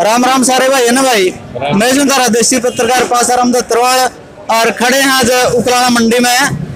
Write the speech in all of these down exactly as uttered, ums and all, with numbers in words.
राम राम सारे भाई है ना भाई। मैं सुनता देसी पत्रकार पासाराम दत्तरवाल और खड़े हैं आज उकलाना मंडी में।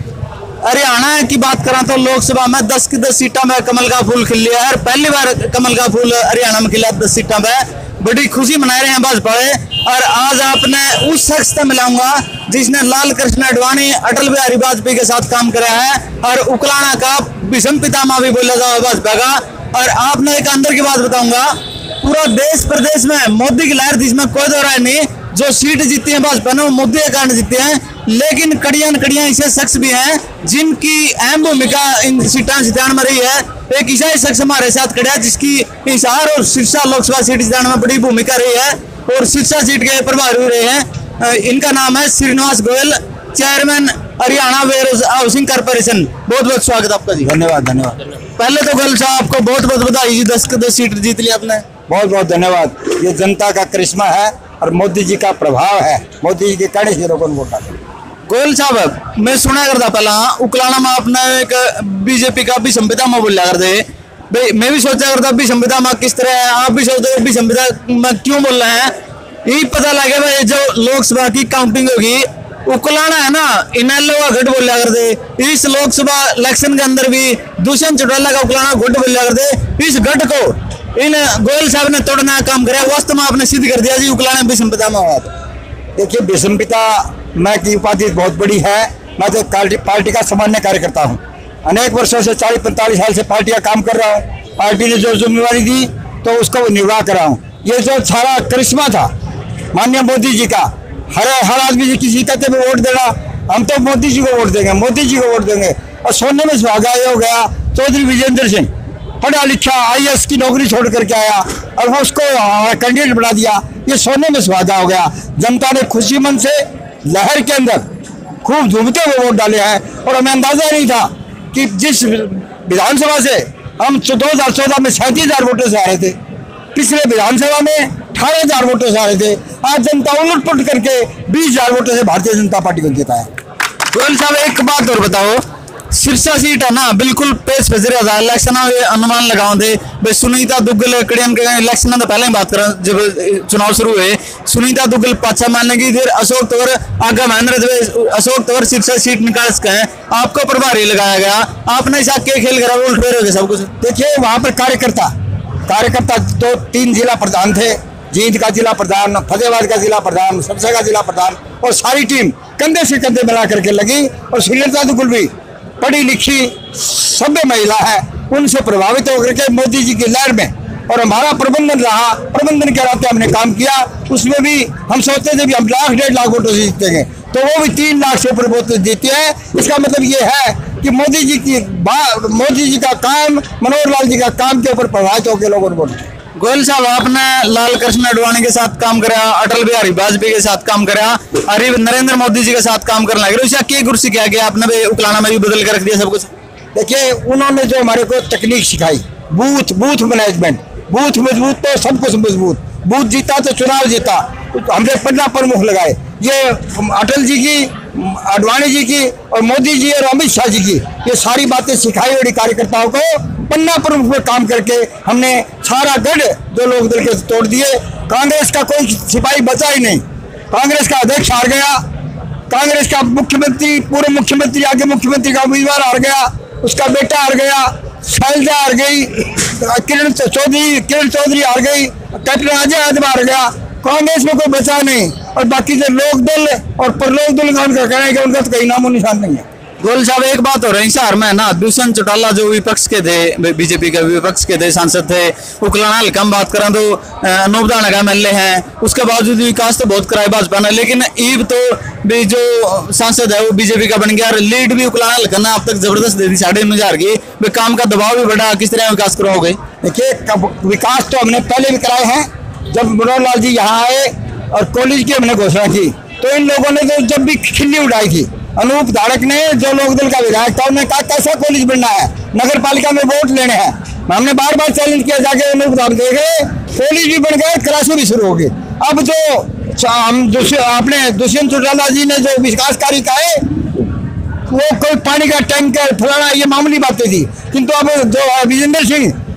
हरियाणा की बात करा तो लोकसभा में दस की दस सीटा में कमल का फूल खिल लिया है। पहली बार कमल का फूल हरियाणा में खिला दस सीटा में। बड़ी खुशी मना रहे हैं भाजपा। और आज आपने उस शख्स से मिलाऊंगा जिसने लाल कृष्ण आडवाणी अटल बिहारी वाजपेयी के साथ काम कराया है और उकलाना का विषम पितामह भी बोला जाता है भाजपा का। और आपने एक अंदर की बात बताऊंगा, पूरा देश प्रदेश में मोदी की लहर जिसमें कोई दो राय नहीं। जो सीट जीती है भाजपा ने वो मोदी के कारण जीती है, लेकिन कड़ियां कड़ियां ऐसे शख्स भी हैं जिनकी अहम भूमिका इन सीटा जिताने में रही है। एक ऐसा शख्स हमारे साथ खड़ा है जिसकी हिसार और सिरसा लोकसभा सीट जिताने में बड़ी भूमिका रही है और सिरसा सीट के प्रभारी भी रहे हैं। इनका नाम है Shrinivas Goyal, chairman Haryana warehousing corporation. बहुत बहुत स्वागत आपका जी। धन्यवाद धन्यवाद। पहले तो गोयल साहब आपको बहुत बहुत बधाई जी, दस के दस सीट जीत ली आपने। बहुत बहुत धन्यवाद। ये जनता का करिश्मा है और मोदी जी का प्रभाव है। मोदी जी के कारण ही लोगों ने वोट डाला। गोयल साहब, मैं सुना करता पहला उकलाना में आपने एक बीजेपी का भी संविदा में बोला करते भाई। मैं भी सोचा करता भी संविदा में किस तरह है, आप भी सोचते भी संविदा में क्यों बोल रहे हैं। यही पता लगे भाई जो लोकसभा की काउंटिंग होगी उकलाना है ना, इनैलो का गढ़ बोला करते। इस लोकसभा इलेक्शन के अंदर भी दुष्यंत चौटाला का उकलाना गढ़ बोला करते। इस गढ़ को इन गोयल साहब ने तोड़ना काम कराया। वास्तव में आपने सिद्ध कर दिया जी उकलाना विषम पिता में हुआ। देखिए, विषम पिता मैं की उपाधि बहुत बड़ी है। मैं तो पार्टी का सामान्य कार्यकर्ता हूँ। अनेक वर्षों से चालीस पैंतालीस साल से पार्टी का काम कर रहा हूँ। पार्टी ने जो जिम्मेवारी दी तो उसको निर्वाह कर रहा हूँ। ये जो सारा करिश्मा था माननीय मोदी जी का, हर हर आदमी जी किसी कहते में वोट देना, हम तो मोदी जी को वोट देंगे, मोदी जी को वोट देंगे। और सोने में सुहागा ये हो गया, चौधरी ब्रिजेंद्र सिंह पढ़ा लिखा आई ए एस की नौकरी छोड़ करके आया और वो उसको कैंडिडेट बना दिया। ये सोने में सुहागा हो गया। जनता ने खुशी मन से लहर के अंदर खूब झूमते हुए वोट डाले हैं। और हमें अंदाजा नहीं था कि जिस विधानसभा से हम दो हजार चौदह में सैंतीस हजार वोटों से आ रहे थे, पिछले विधानसभा में अठारह हजार वोटों से आ रहे थे, आज जनता उलट पुलट करके बीस हजार वोटों से भारतीय जनता पार्टी को जीता है। गोयल साहब, एक बात और बताओ, सिरसा सीट है ना बिल्कुल पेश फजरे था इलेक्शन अनुमान लगाओ थे भाई। सुनीतादुग्गल कड़ियन के इलेक्शन तो पहले ही बात करा जब चुनाव शुरू हुए, सुनीतादुग्गल पाछा मानने की, फिर अशोक तंवर आगे महेंद्र अशोक तंवर सिरसा सीट निकाल सके हैं। आपको प्रभारी लगाया गया, आपने ऐसा क्या खेल करा उल्ट फेर हो गया सब कुछ। देखिए, वहाँ पर कार्यकर्ता कार्यकर्ता दो तीन जिला प्रधान थे, जींद का जिला प्रधान, फतेहाबाद का जिला प्रधान, सबसे का जिला प्रधान, और सारी टीम कंधे से कंधे मिला करके लगी। और सुनीतादुग्गल भी पढ़ी लिखी सभ्य महिला है, उनसे प्रभावित होकर के मोदी जी की लहर में और हमारा प्रबंधन रहा, प्रबंधन के रास्ते हमने काम किया। उसमें भी हम सोचते थे भी हम लाख डेढ़ लाख वोटों से जीतेंगे, तो वो भी तीन लाख से ऊपर वोट जीते हैं। इसका मतलब ये है कि मोदी जी की मोदी जी का काम, मनोहर लाल जी का काम के ऊपर प्रभावित होकर लोगों ने वोट। गोयल साहब, आपने लाल कृष्ण आडवाणी के साथ काम करा, अटल बिहारी वाजपेयी के साथ काम करा, अरे नरेंद्र मोदी जी के साथ काम करने लगे, उसका क्या कुर्सी क्या गया आपने भी उकलाना में भी बदल कर रख दिया सब कुछ। देखिए, उन्होंने जो हमारे को तकनीक सिखाई, बूथ बूथ मैनेजमेंट, बूथ मजबूत तो सब कुछ मजबूत, बूथ जीता तो चुनाव जीता, हमने पन्ना प्रमुख लगाए। ये अटल जी की, आडवाणी जी की और मोदी जी और अमित शाह जी की ये सारी बातें सिखाई और कार्यकर्ताओं को पन्ना प्रमुख में काम करके हमने सारा गढ़ जो लोग दल के तोड़ दिए। कांग्रेस का कोई सिपाही बचा ही नहीं। कांग्रेस का अध्यक्ष हार गया, कांग्रेस का मुख्यमंत्री, पूर्व मुख्यमंत्री आगे मुख्यमंत्री का उम्मीदवार हार गया, उसका बेटा हार गया, शैलजा हार गई, किरण चौधरी किरण चौधरी हार गई, कैप्टन अजय यादव हार गया। कांग्रेस में कोई बचा नहीं। और बाकी जो लोक दल और परलोक दल का उनका कहना है कि उनका तो कहीं नामो निशान नहीं है। गोयल साहब, एक बात हो रही हिसार में ना, दुष्यंत चौटाला जो विपक्ष के थे, बीजेपी के विपक्ष के थे सांसद थे, उकलाना हल्का में बात करें तो अनूपदाना का एम एल ए हैं, उसके बावजूद विकास तो बहुत कराए भाजपा ने, लेकिन ईब तो भी जो सांसद है वो बीजेपी का बन गया। लीड भी उकलाना हल्का ने अब तक जबरदस्त दे दी साढ़े नौ हजार की। काम का दबाव भी बढ़ा, किस तरह विकास कराओगे। देखिए, विकास तो हमने पहले भी कराए हैं। जब मनोहर लाल जी यहाँ आए और कॉलेज की हमने घोषणा की तो इन लोगों ने तो जब भी खिल्ली उड़ाई थी, अनूप धाड़क ने जो लोकदल का विधायक था उन्होंने कहा कैसा कॉलेज बनना है, नगर पालिका में वोट लेने हैं। हमने बार बार चैलेंज किया, जाके अनूप धाड़क देखे कॉलेज भी बन गए, क्लासें भी शुरू हो गई। अब जो हम अपने दुष्यंत चौटाला जी ने जो विकास कार्य कहा वो कोई पानी का टैंकर फलाना ये मामूली बातें थी, किंतु अब जो ब्रिजेंद्र सिंह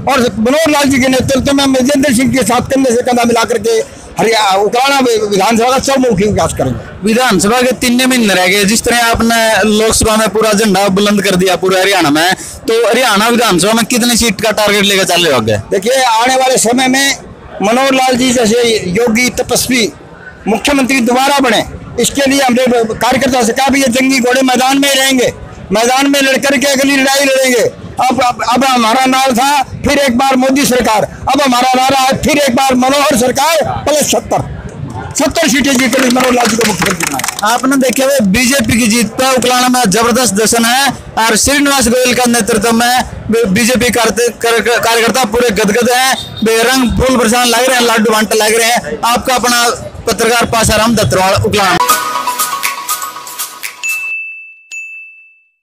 और मनोहर लाल जी के नेतृत्व में ब्रिजेंद्र सिंह के साथ कंधे से कंधा मिलाकर के हरियाणा उकलाना विधानसभा का चौमुखी विकास करेंगे। विधानसभा के तीन महीने रह गए, जिस तरह आपने लोकसभा में पूरा झंडा बुलंद कर दिया पूरे हरियाणा में, तो हरियाणा विधानसभा में कितनी सीट का टारगेट लेकर चल रहे होंगे? देखिए, आने वाले समय में मनोहर लाल जी जैसे योगी तपस्वी मुख्यमंत्री दोबारा बने, इसके लिए हमने कार्यकर्ता से कहा भी ये जंगी घोड़े मैदान में ही रहेंगे, मैदान में लड़कर के अगली लड़ाई लड़ेंगे। अब अब, अब हमारा नारा था फिर एक बार मोदी सरकार, अब हमारा नारा है फिर एक बार मनोहर सरकार प्लस सत्तर सत्तर सीटें जीत मनोहर लाल जी को मुख्यमंत्री बनाया। आपने देखे हुए बीजेपी की जीत पे उकलाना में जबरदस्त जश्न है और श्रीनिवासगोयल का नेतृत्व में बीजेपी कार्यकर्ता पूरे गदगद हैं, बेरंग फूल बरसाने लग रहे हैं, लाडू बांटने लग रहे हैं। आपका अपना पत्रकार पासाराम दत्तरवाल उकलाना।